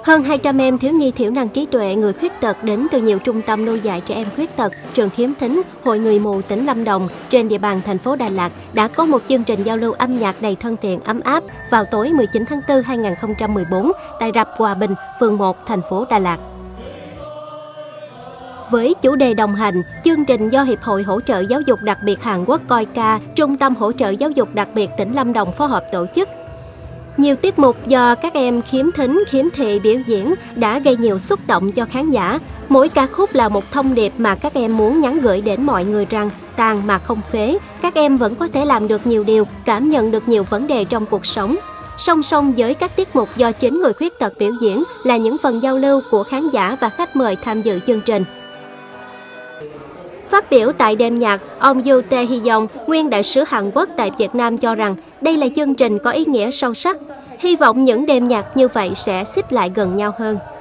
Hơn 200 em thiếu nhi thiểu năng trí tuệ người khuyết tật đến từ nhiều trung tâm nuôi dạy trẻ em khuyết tật, trường khiếm thính, hội người mù tỉnh Lâm Đồng trên địa bàn thành phố Đà Lạt đã có một chương trình giao lưu âm nhạc đầy thân thiện ấm áp vào tối 19 tháng 4 2014 tại rạp Hòa Bình, phường 1, thành phố Đà Lạt. Với chủ đề đồng hành, chương trình do Hiệp hội Hỗ trợ Giáo dục Đặc biệt Hàn Quốc KOICA, Trung tâm Hỗ trợ Giáo dục Đặc biệt tỉnh Lâm Đồng phối hợp tổ chức. Nhiều tiết mục do các em khiếm thính, khiếm thị biểu diễn đã gây nhiều xúc động cho khán giả. Mỗi ca khúc là một thông điệp mà các em muốn nhắn gửi đến mọi người rằng tàn mà không phế, các em vẫn có thể làm được nhiều điều, cảm nhận được nhiều vấn đề trong cuộc sống. Song song với các tiết mục do chính người khuyết tật biểu diễn là những phần giao lưu của khán giả và khách mời tham dự chương trình. Phát biểu tại đêm nhạc, ông Yoo Tae-hyung, nguyên đại sứ Hàn Quốc tại Việt Nam cho rằng đây là chương trình có ý nghĩa sâu sắc. Hy vọng những đêm nhạc như vậy sẽ xích lại gần nhau hơn.